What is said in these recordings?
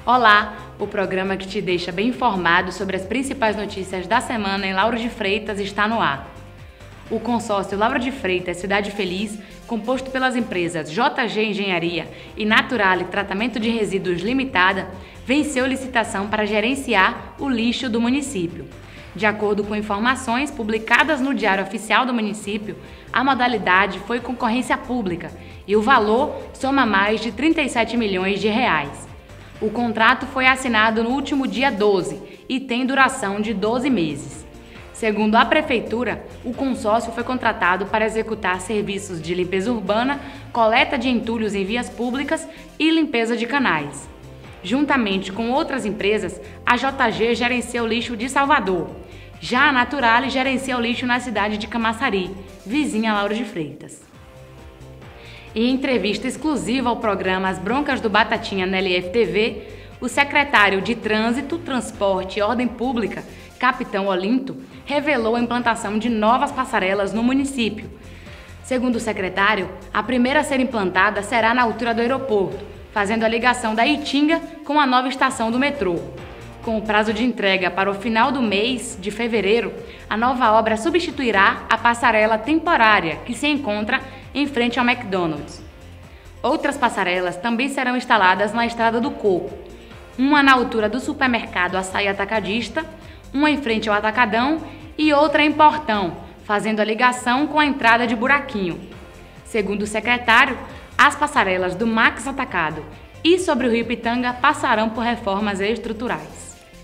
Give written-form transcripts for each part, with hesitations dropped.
Olá, o programa que te deixa bem informado sobre as principais notícias da semana em Lauro de Freitas está no ar. O consórcio Lauro de Freitas Cidade Feliz, composto pelas empresas JG Engenharia e Naturale Tratamento de Resíduos Limitada, venceu licitação para gerenciar o lixo do município. De acordo com informações publicadas no Diário Oficial do município, a modalidade foi concorrência pública e o valor soma mais de 37 milhões de reais. O contrato foi assinado no último dia 12 e tem duração de 12 meses. Segundo a Prefeitura, o consórcio foi contratado para executar serviços de limpeza urbana, coleta de entulhos em vias públicas e limpeza de canais. Juntamente com outras empresas, a JG gerencia o lixo de Salvador. Já a Naturale gerencia o lixo na cidade de Camaçari, vizinha a Lauro de Freitas. Em entrevista exclusiva ao programa As Broncas do Batatinha na LFTV, o secretário de Trânsito, Transporte e Ordem Pública, Capitão Olinto, revelou a implantação de novas passarelas no município. Segundo o secretário, a primeira a ser implantada será na altura do aeroporto, fazendo a ligação da Itinga com a nova estação do metrô. Com o prazo de entrega para o final do mês de fevereiro, a nova obra substituirá a passarela temporária que se encontra em frente ao McDonald's. Outras passarelas também serão instaladas na Estrada do Coco, uma na altura do supermercado Açaí Atacadista, uma em frente ao Atacadão e outra em Portão, fazendo a ligação com a entrada de Buraquinho. Segundo o secretário, as passarelas do Max Atacado e sobre o Rio Pitanga passarão por reformas estruturais.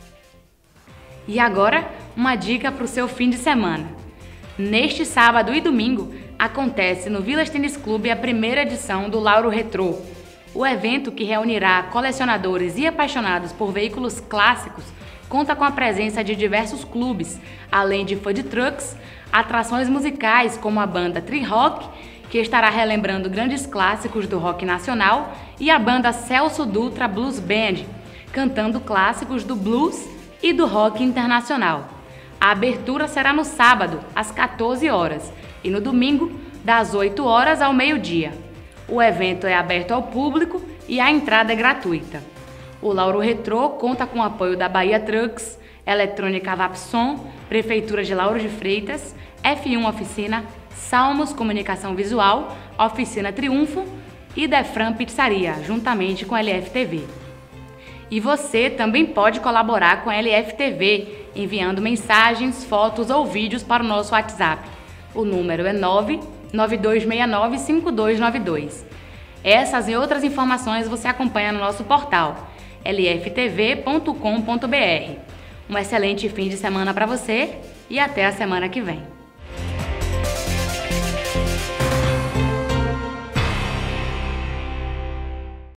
E agora, uma dica para o seu fim de semana. Neste sábado e domingo, acontece no Village Tênis Clube a primeira edição do Lauro Retrô. O evento, que reunirá colecionadores e apaixonados por veículos clássicos, conta com a presença de diversos clubes, além de food trucks, atrações musicais como a banda Tri Rock, que estará relembrando grandes clássicos do rock nacional, e a banda Celso Dutra Blues Band, cantando clássicos do blues e do rock internacional. A abertura será no sábado, às 14 horas, e no domingo, das 8 horas ao meio-dia. O evento é aberto ao público e a entrada é gratuita. O Lauro Retrô conta com o apoio da Bahia Trucks, Eletrônica Vapson, Prefeitura de Lauro de Freitas, F1 Oficina, Salmos Comunicação Visual, Oficina Triunfo e Defran Pizzaria, juntamente com a LFTV. E você também pode colaborar com a LFTV, enviando mensagens, fotos ou vídeos para o nosso WhatsApp. O número é 992695292. Essas e outras informações você acompanha no nosso portal lftv.com.br. Um excelente fim de semana para você e até a semana que vem.